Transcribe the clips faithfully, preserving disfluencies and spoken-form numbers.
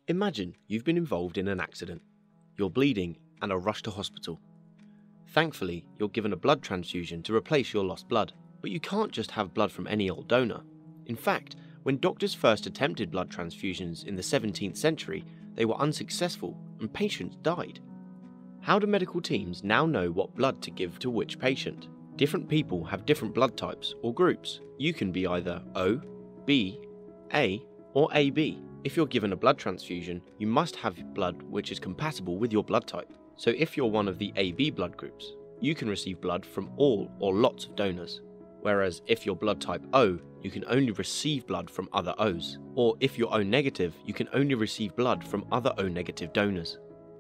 Imagine you've been involved in an accident. You're bleeding and are rushed to hospital. Thankfully, you're given a blood transfusion to replace your lost blood. But you can't just have blood from any old donor. In fact, when doctors first attempted blood transfusions in the seventeenth century, they were unsuccessful and patients died. How do medical teams now know what blood to give to which patient? Different people have different blood types or groups. You can be either O, B, A, or A B. If you're given a blood transfusion, you must have blood which is compatible with your blood type. So if you're one of the A B blood groups, you can receive blood from all or lots of donors. Whereas if you're blood type O, you can only receive blood from other O's. Or if you're O negative, you can only receive blood from other O negative donors.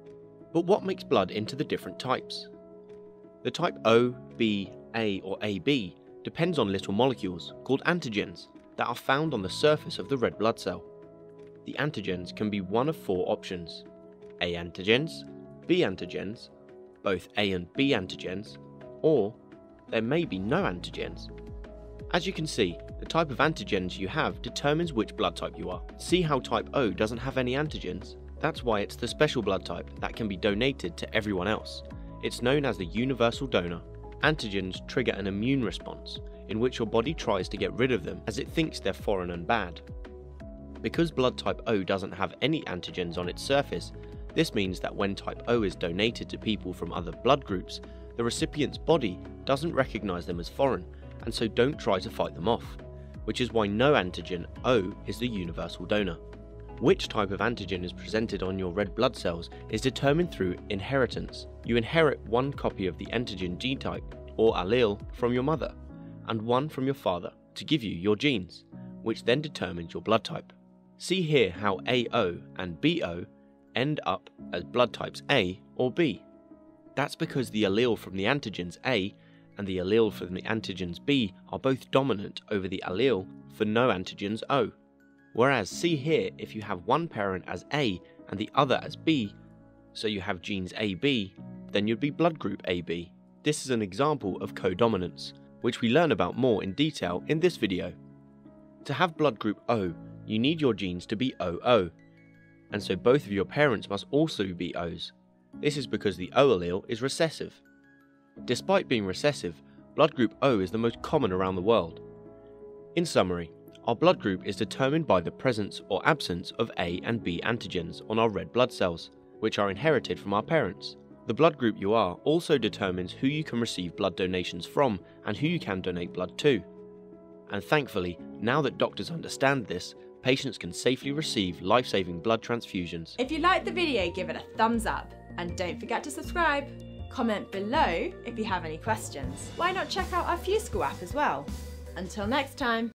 But what makes blood into the different types? The type O, B, A or A B depends on little molecules called antigens that are found on the surface of the red blood cell. The antigens can be one of four options: A antigens, B antigens, both A and B antigens, or there may be no antigens. As you can see, the type of antigens you have determines which blood type you are. See how type O doesn't have any antigens? That's why it's the special blood type that can be donated to everyone else. It's known as the universal donor. Antigens trigger an immune response, in which your body tries to get rid of them as it thinks they're foreign and bad. Because blood type O doesn't have any antigens on its surface, this means that when type O is donated to people from other blood groups, the recipient's body doesn't recognise them as foreign, and so don't try to fight them off, which is why no antigen O is the universal donor. Which type of antigen is presented on your red blood cells is determined through inheritance. You inherit one copy of the antigen gene type, or allele, from your mother, and one from your father to give you your genes, which then determines your blood type. See here how A O and B O end up as blood types A or B. That's because the allele from the antigens A and the allele from the antigens B are both dominant over the allele for no antigens O. Whereas see here, if you have one parent as A and the other as B, so you have genes A B, then you'd be blood group A B. This is an example of codominance, which we learn about more in detail in this video. To have blood group O, you need your genes to be O O, and so both of your parents must also be O's. This is because the O allele is recessive. Despite being recessive, blood group O is the most common around the world. In summary, our blood group is determined by the presence or absence of A and B antigens on our red blood cells, which are inherited from our parents. The blood group you are also determines who you can receive blood donations from and who you can donate blood to. And thankfully, now that doctors understand this, patients can safely receive life-saving blood transfusions. If you liked the video, give it a thumbs up and don't forget to subscribe. Comment below if you have any questions. Why not check out our FuseSchool app as well? Until next time.